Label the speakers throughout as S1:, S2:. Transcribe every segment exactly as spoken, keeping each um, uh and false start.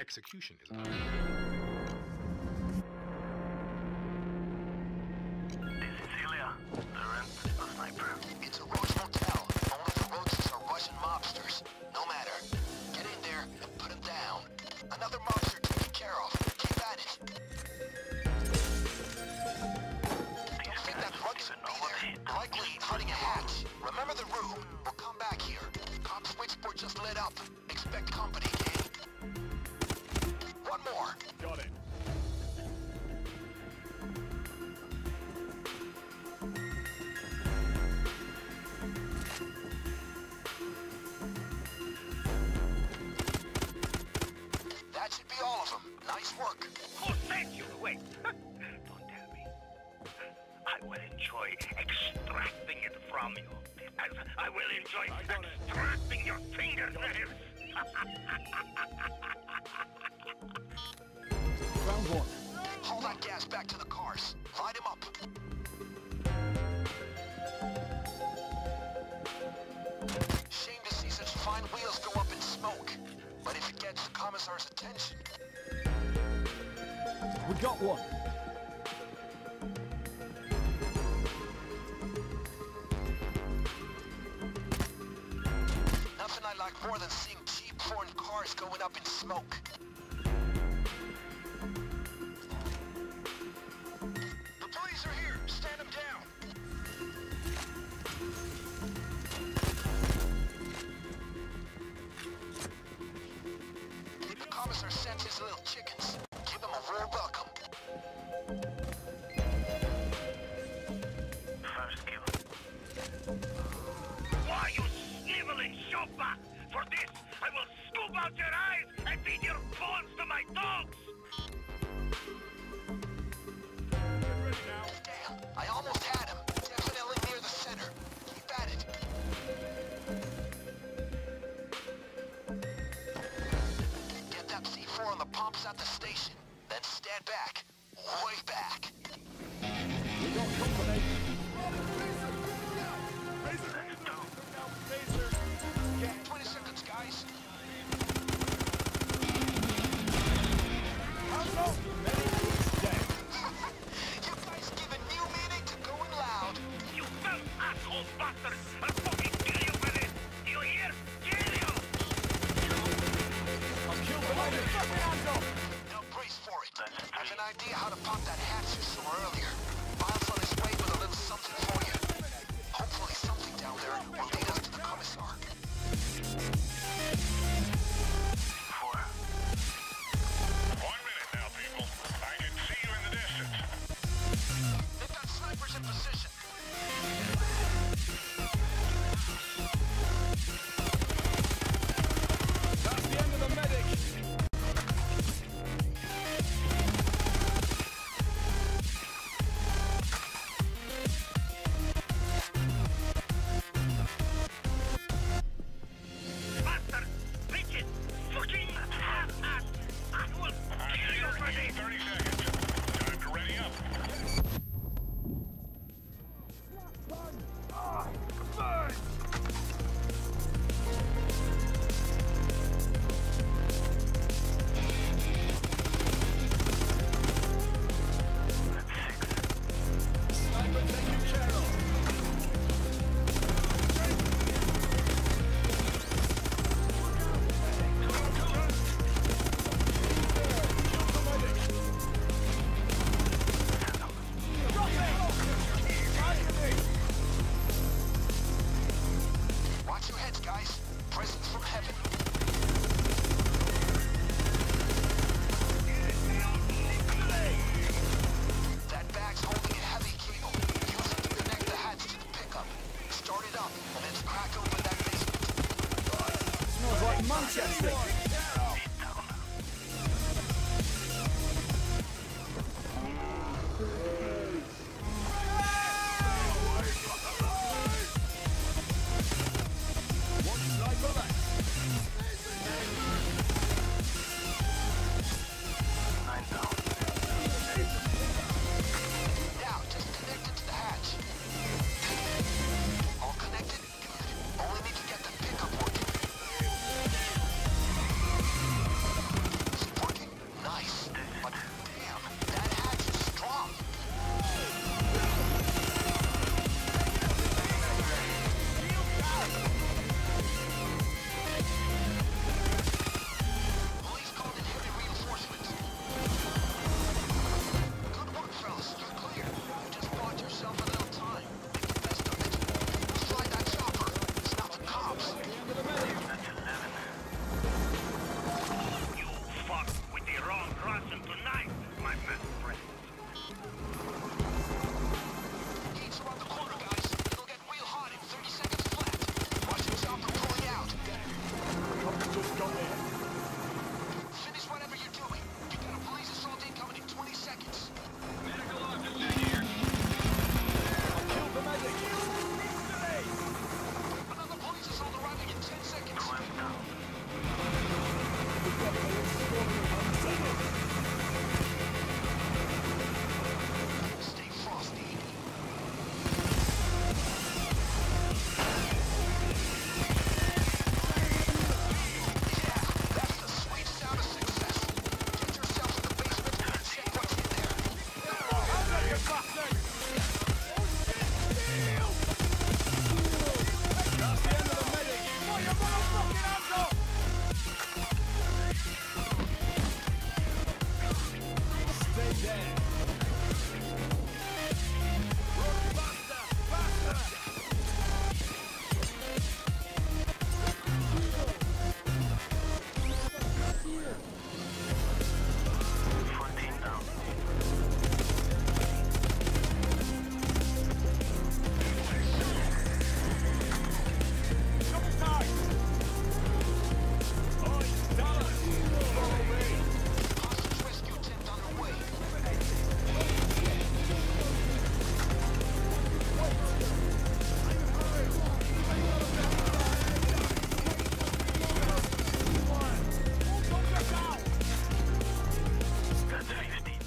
S1: execution is not.
S2: It's a Roach motel. Only the Roaches are Russian mobsters. No matter. Get in there and put him down. Another mobster taken care of. Keep at it. Don't think that rug should be there. Likely hiding a hatch. Remember the room. We'll come back here. Cop switchboard just lit up. Expect company, gang. One more.
S3: Got it.
S2: That should be all of them. Nice work.
S4: Who sent you? Wait. Don't tell me. I will enjoy extracting it from you. As I will enjoy extracting your fingernails.
S3: Round one.
S2: Haul that gas back to the cars. Light him up. Shame to see such fine wheels go up in smoke. But if it gets the commissar's attention...
S3: We got one.
S2: Nothing I like more than seeing cheap foreign cars going up in smoke. The police are here. Stand them down. The commissar sent his little chickens. Give them a warm welcome.
S4: First kill. Why you sniveling shopper? For this, I will scoop out your eyes and feed your bones to my dogs!
S3: Get ready now.
S2: Damn, I almost had him. Definitely near the center. Keep at it. Get that C four on the pumps at the station. Then stand back. Way back.
S3: We got company. Razor, razor, razor.
S2: twenty seconds, guys. You guys give a new meaning to going loud.
S4: You felt asshole bastards! I'll fucking kill you for this! Do you hear? Kill you!
S3: I'll kill the lady.
S2: Now brace for it. I have an idea how to pop that hatch you saw earlier. Miles on his way with a little something for you. Hopefully something down there will lead us to the commissar.
S4: Four.
S5: One minute now, people. I can see you in the distance.
S2: They've got snipers in position.
S3: That's the end of the medic.
S4: Bastard! Bitches! Fucking ass! I will
S5: I'm
S4: kill you
S5: here
S4: for
S5: in
S4: this!
S5: thirty seconds. Time to ready up.
S3: Sniper taken care of.
S2: Watch your heads, guys. Presents from heaven. That bag's holding a heavy cable. Use it to connect the hatch to the pickup. Start it up, and then crack open that basement.
S3: Smells like Manchester. One sniper left.
S4: Nine down.
S2: Now, just connect it to the hatch. All connected? Good. Only need to get the pickup working.
S3: fucking hands up! Stay there. Run faster, faster!
S4: fourteen down.
S3: Double tight! Oi, Dallas! Follow me!
S2: Hostage rescue attempt underway.
S4: That's fifteen.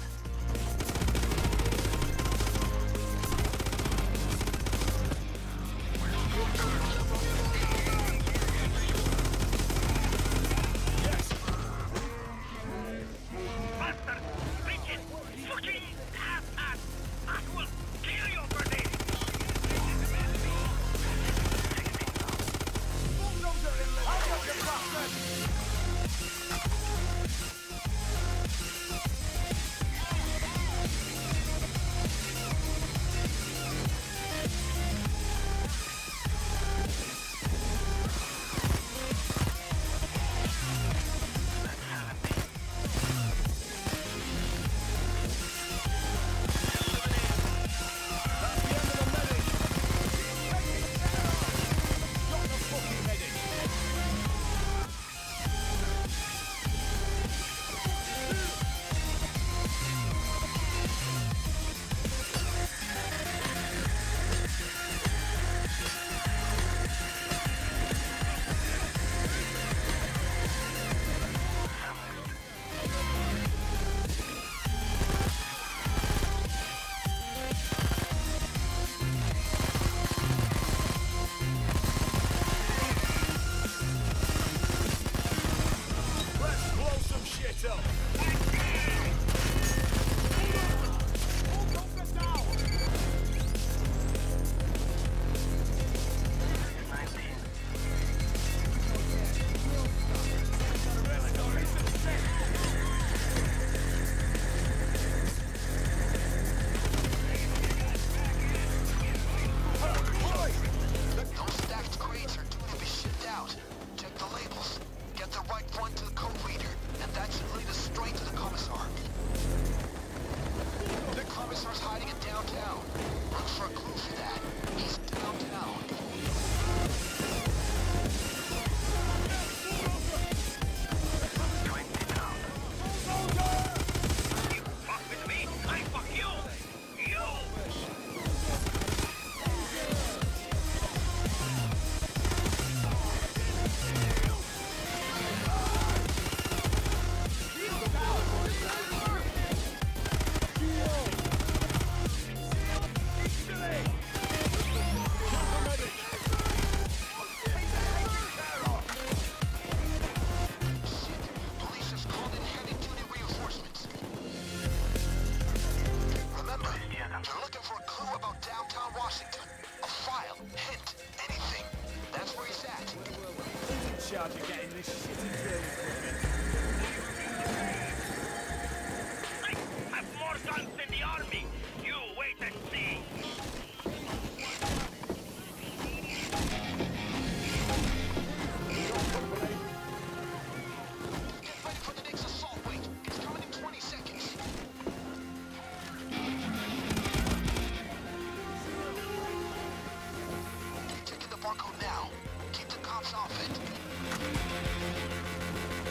S4: Bastard! Bitches! Fucking ass! I will kill you for this!
S3: I got your bastard! That's the end of the medic! Got the fucking medic! Let's blow some shit up!
S4: nineteen.
S2: Those stacked crates are due to be shipped out. Check the labels. Get the right one to the code reader, and that should lead us straight to the commissar. The commissar's hiding in downtown. Look for a clue for that. He's downtown.
S4: twenty down. You fuck with me, I fuck you! You!
S2: Police have called in heavy-duty reinforcements. Remember, you're looking for a clue about downtown Washington. A file, hint, anything. That's where he's at.
S3: Who's in charge of getting this shit in drill equipment?
S4: I have more guns than the army! You wait and see!
S2: Get ready for the next assault wave. It's coming in twenty seconds. Checking the barcode now. Keep the cops off it.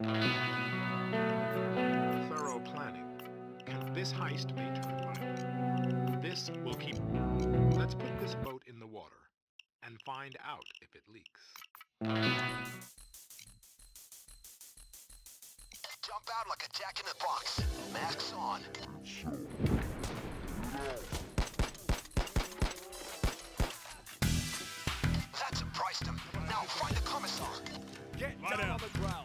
S1: Thorough planning. Can this heist be turned? This will keep... Let's put this boat in the water and find out if it leaks.
S2: Jump out like a jack in the box. Masks on. That surprised him. Now find the commissar.
S3: Get down on the ground.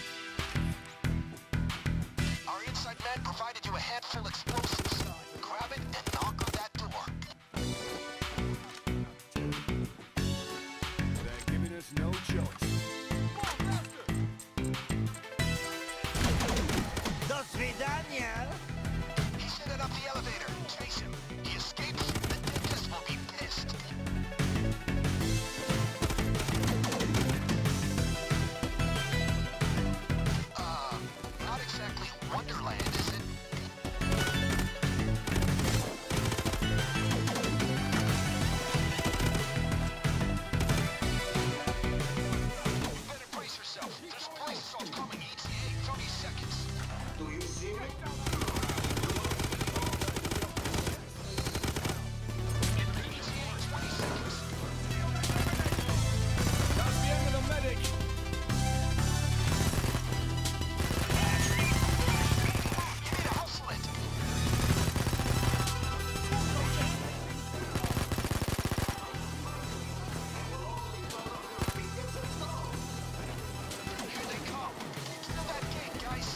S2: Our inside man provided you a handful of explosives. Grab it and knock on that door.
S3: They're giving us no choice.
S6: Do свидания!
S2: He's headed up the elevator. Chase him. He escapes, the dentist will be pissed. Uh, not exactly Wonderland, is it? You better brace yourself. There's police assault coming. E T A, thirty seconds. Do you see me?
S3: That's the end of the medic.
S2: You need to hustle it. Here they come. Steal that gate, guys.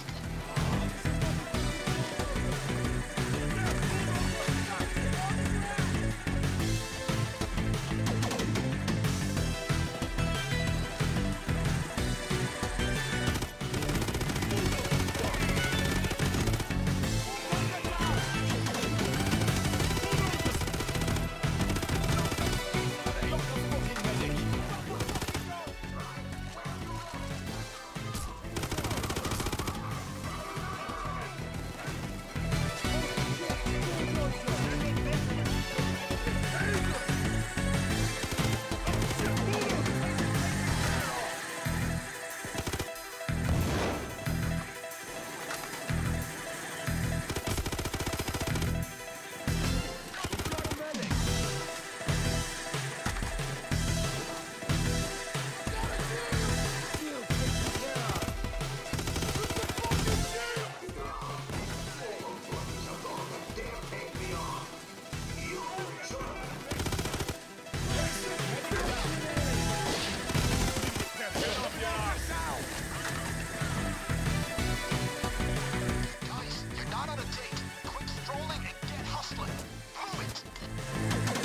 S2: Guys, you're not on a date. Quit strolling and get hustling. Prove it.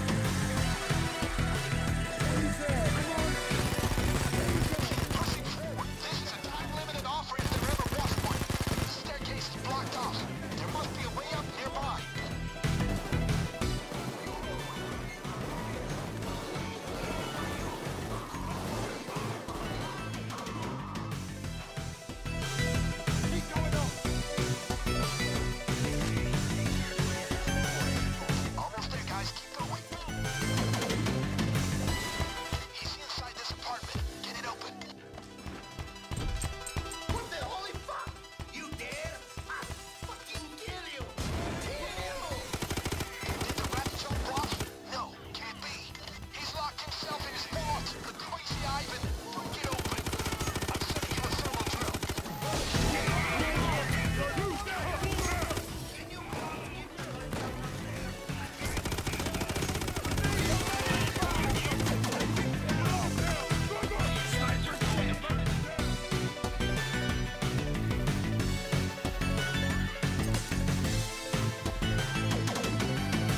S2: Keep pushing forward. This is a time-limited offer if there ever was one. The staircase is blocked off. There must be a way up nearby.
S3: Keep going on.
S2: Almost there, guys. Keep going. He's inside this apartment. Get it open.
S6: What the holy fuck? You dare? I'll fucking kill you!
S2: Did the rat jump off? No, can't be. He's locked himself in his vault. The crazy Ivan. Break it open. I'm sending you a thermal drill.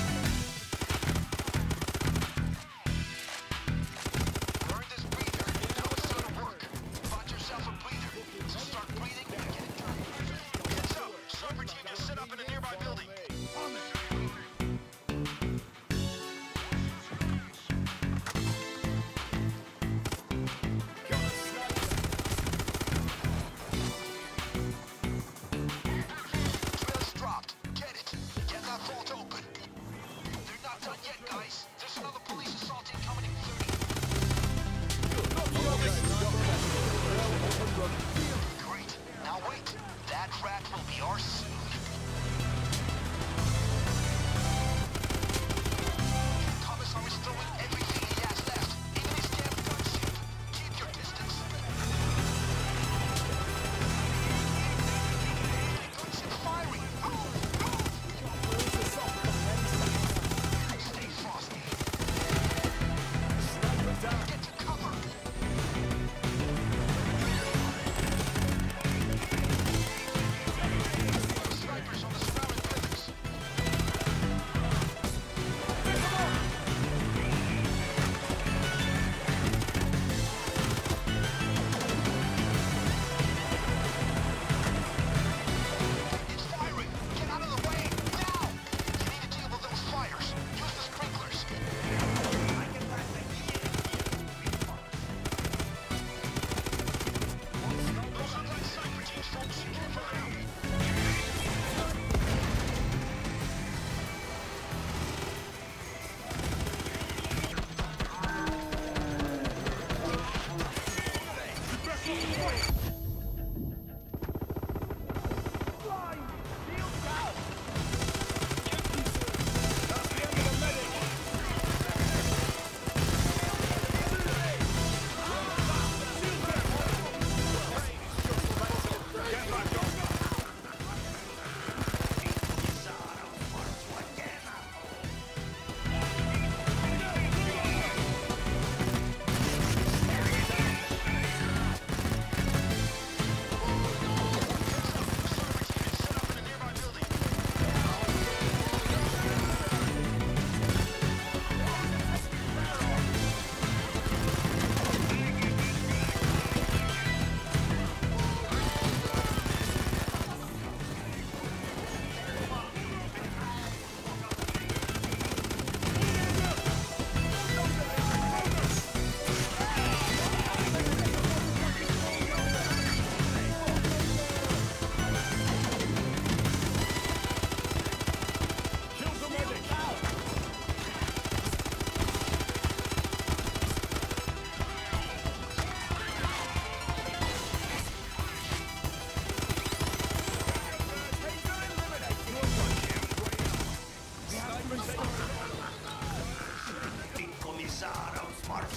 S2: Burn this breather.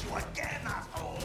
S6: you again, asshole!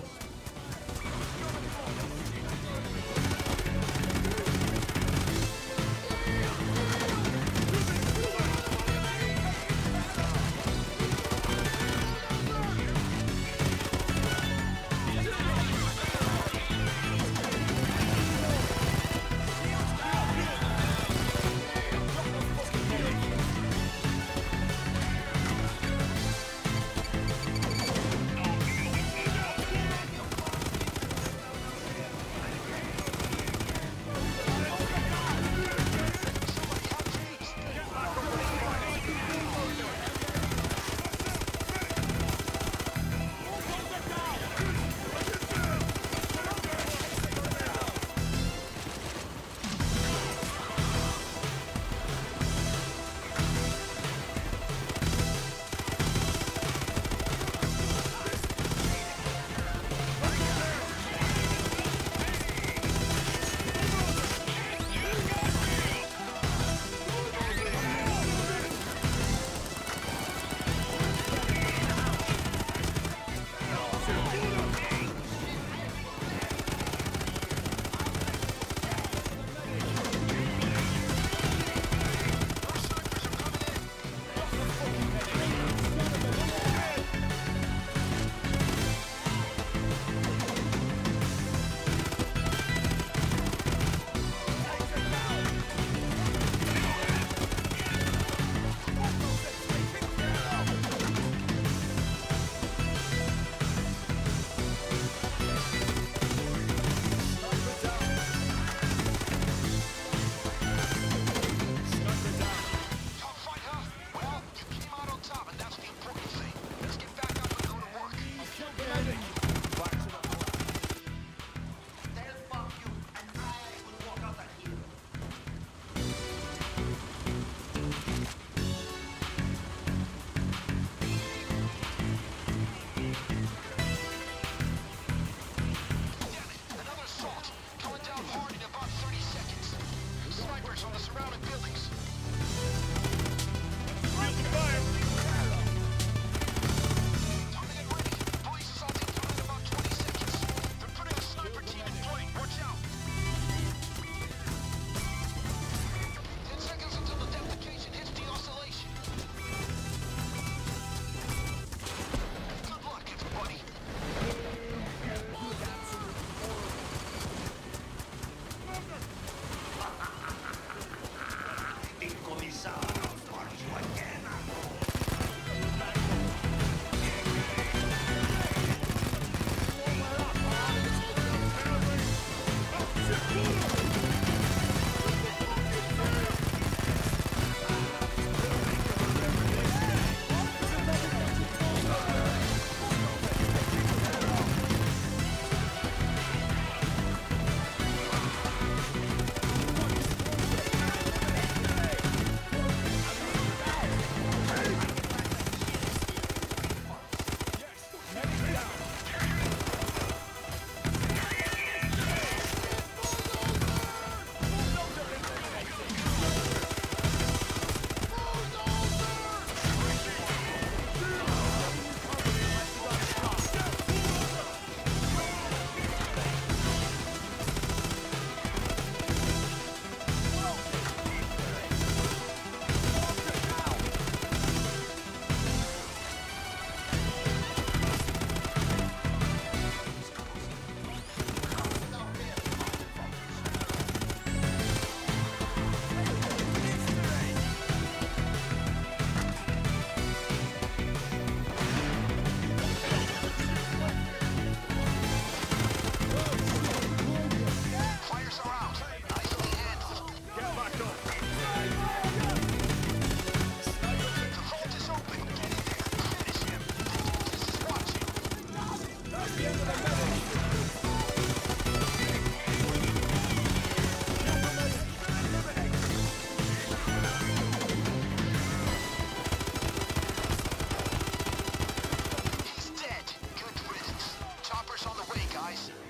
S2: He's dead. Good riddance. Chopper's on the way, guys.